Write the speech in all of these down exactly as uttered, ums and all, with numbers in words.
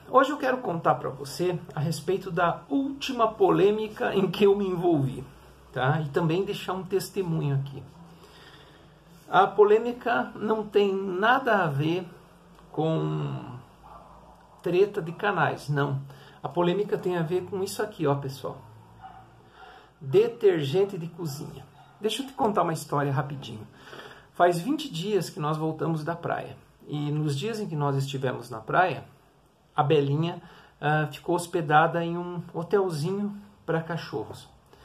Hoje eu quero contar para você a respeito da última polêmica em que eu me envolvi, tá? E também deixar um testemunho aqui. A polêmica não tem nada a ver com treta de canais, não. A polêmica tem a ver com isso aqui, ó, pessoal. Detergente de cozinha. Deixa eu te contar uma história rapidinho. Faz vinte dias que nós voltamos da praia. E nos dias em que nós estivemos na praia, a Belinha uh, ficou hospedada em um hotelzinho para cachorros.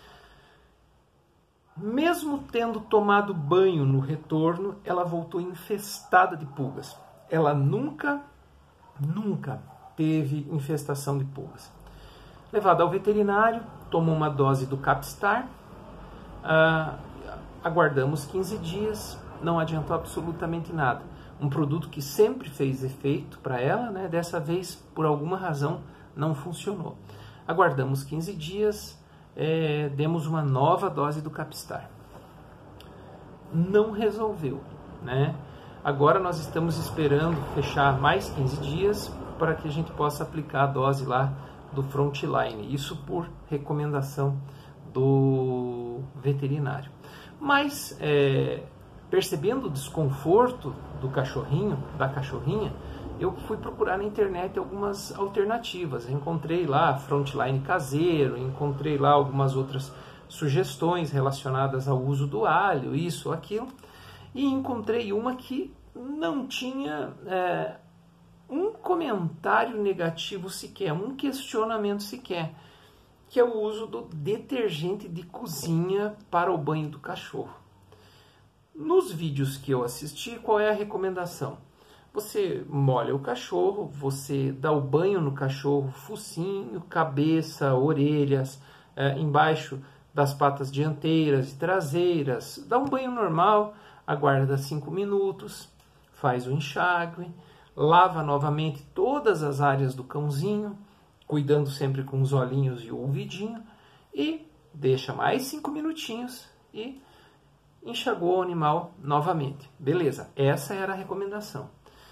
Mesmo tendo tomado banho no retorno, ela voltou infestada de pulgas. Ela nunca, nunca teve infestação de pulgas. Levada ao veterinário, tomou uma dose do Capstar, uh, aguardamos quinze dias, não adiantou absolutamente nada. Um produto que sempre fez efeito para ela, né? Dessa vez, por alguma razão, não funcionou. Aguardamos quinze dias, é, demos uma nova dose do Capstar. Não resolveu, né? Agora nós estamos esperando fechar mais quinze dias para que a gente possa aplicar a dose lá do Frontline. Isso por recomendação do veterinário. Mas, é, percebendo o desconforto do cachorrinho, da cachorrinha, eu fui procurar na internet algumas alternativas. Encontrei lá Frontline caseiro, encontrei lá algumas outras sugestões relacionadas ao uso do alho, isso, aquilo, e encontrei uma que não tinha é, um comentário negativo sequer, um questionamento sequer, que é o uso do detergente de cozinha para o banho do cachorro. Nos vídeos que eu assisti, qual é a recomendação? Você molha o cachorro, você dá o banho no cachorro, focinho, cabeça, orelhas, é, embaixo das patas dianteiras e traseiras, dá um banho normal, aguarda cinco minutos, faz o enxágue, lava novamente todas as áreas do cãozinho, cuidando sempre com os olhinhos e o ouvidinho, e deixa mais cinco minutinhos e enxagou o animal novamente. Beleza, essa era a recomendação.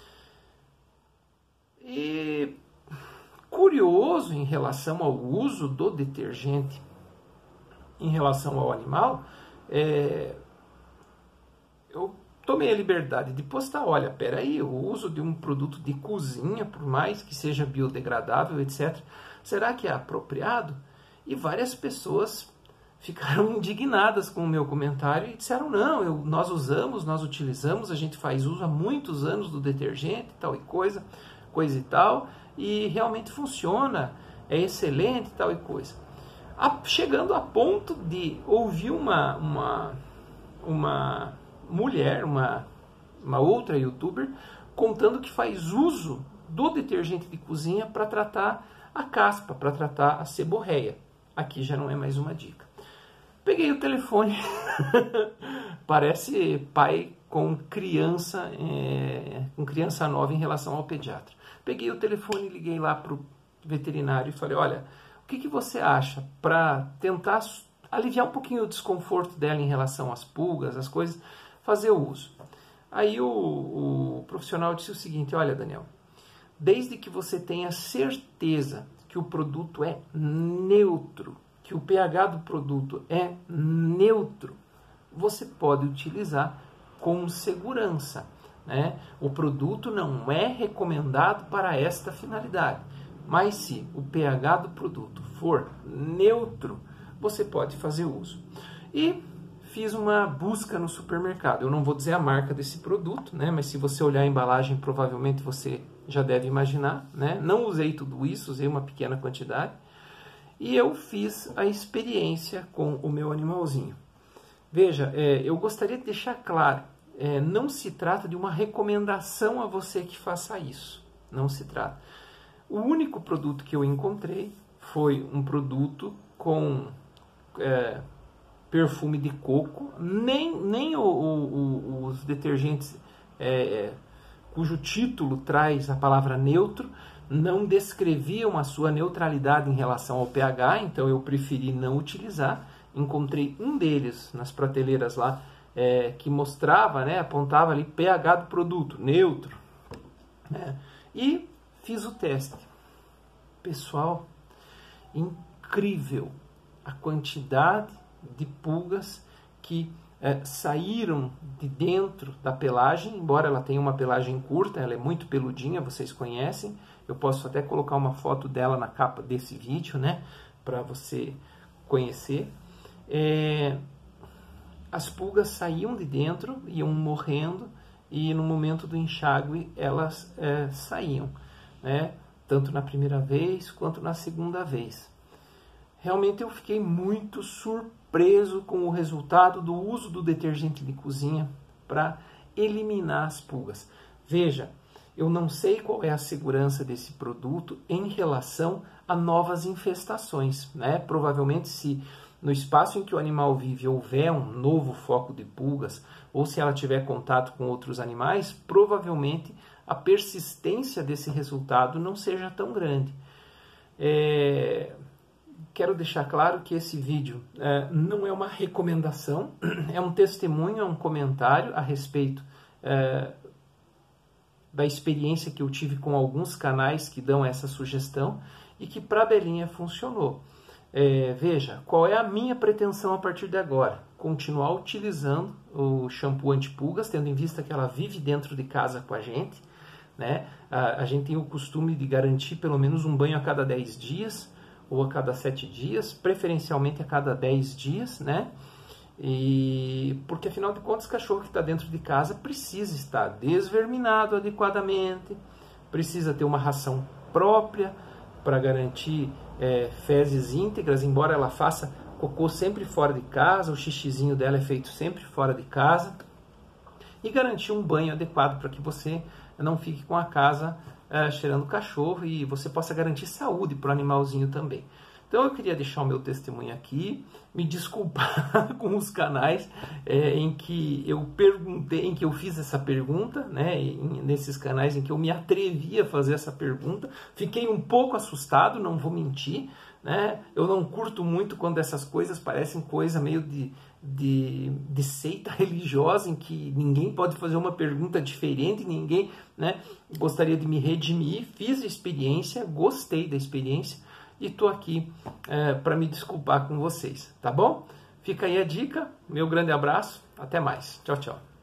E curioso em relação ao uso do detergente em relação ao animal, é, eu tomei a liberdade de postar, olha, peraí, o uso de um produto de cozinha, por mais que seja biodegradável, etcétera, será que é apropriado? E várias pessoas ficaram indignadas com o meu comentário e disseram, não, eu, nós usamos, nós utilizamos, a gente faz uso há muitos anos do detergente, tal e coisa, coisa e tal, e realmente funciona, é excelente, tal e coisa. A, chegando a ponto de ouvir uma, uma, uma mulher, uma, uma outra youtuber, contando que faz uso do detergente de cozinha para tratar a caspa, para tratar a seborreia. Aqui já não é mais uma dica. Peguei o telefone, parece pai com criança, é, com criança nova em relação ao pediatra. Peguei o telefone, liguei lá para o veterinário e falei, olha, o que, que você acha para tentar aliviar um pouquinho o desconforto dela em relação às pulgas, as coisas, fazer o uso. Aí o, o profissional disse o seguinte, olha, Daniel, desde que você tenha certeza que o produto é neutro, que o pH do produto é neutro, você pode utilizar com segurança, né? O produto não é recomendado para esta finalidade, mas se o pH do produto for neutro, você pode fazer uso. E fiz uma busca no supermercado. Eu não vou dizer a marca desse produto, né? Mas se você olhar a embalagem, provavelmente você já deve imaginar, né? Não usei tudo isso, usei uma pequena quantidade. E eu fiz a experiência com o meu animalzinho. Veja, é, eu gostaria de deixar claro, é, não se trata de uma recomendação a você que faça isso. Não se trata. O único produto que eu encontrei foi um produto com é, perfume de coco, nem, nem o, o, o, os detergentes é, cujo título traz a palavra neutro, não descreviam a sua neutralidade em relação ao pH, então eu preferi não utilizar. Encontrei um deles nas prateleiras lá, é, que mostrava, né, apontava ali pH do produto, neutro, né, e fiz o teste. Pessoal, incrível a quantidade de pulgas que é, saíram de dentro da pelagem, embora ela tenha uma pelagem curta, ela é muito peludinha, vocês conhecem. Eu posso até colocar uma foto dela na capa desse vídeo, né, para você conhecer. É, as pulgas saíam de dentro, iam morrendo, e no momento do enxágue elas é, saíam, né, tanto na primeira vez quanto na segunda vez. Realmente eu fiquei muito surpreso com o resultado do uso do detergente de cozinha para eliminar as pulgas. Veja, eu não sei qual é a segurança desse produto em relação a novas infestações, né? Provavelmente, se no espaço em que o animal vive houver um novo foco de pulgas, ou se ela tiver contato com outros animais, provavelmente a persistência desse resultado não seja tão grande. É... Quero deixar claro que esse vídeo é, não é uma recomendação, é um testemunho, é um comentário a respeito é, da experiência que eu tive com alguns canais que dão essa sugestão e que para a Belinha funcionou. É, veja, qual é a minha pretensão a partir de agora? Continuar utilizando o shampoo antipulgas, tendo em vista que ela vive dentro de casa com a gente, né? A, a gente tem o costume de garantir pelo menos um banho a cada dez dias, ou a cada sete dias, preferencialmente a cada dez dias, né? E porque afinal de contas o cachorro que está dentro de casa precisa estar desverminado adequadamente, precisa ter uma ração própria para garantir é, fezes íntegras, embora ela faça cocô sempre fora de casa, o xixizinho dela é feito sempre fora de casa, e garantir um banho adequado para que você não fique com a casa É, cheirando cachorro e você possa garantir saúde para o animalzinho também. Então eu queria deixar o meu testemunho aqui, me desculpar com os canais é, em que eu perguntei, em que eu fiz essa pergunta, né, em, nesses canais em que eu me atrevi a fazer essa pergunta. Fiquei um pouco assustado, não vou mentir, né? Eu não curto muito quando essas coisas parecem coisa meio de, de, de seita religiosa, em que ninguém pode fazer uma pergunta diferente, ninguém, né, gostaria de me redimir. Fiz a experiência, gostei da experiência e estou aqui é, para me desculpar com vocês, tá bom? Fica aí a dica, meu grande abraço, até mais, tchau, tchau.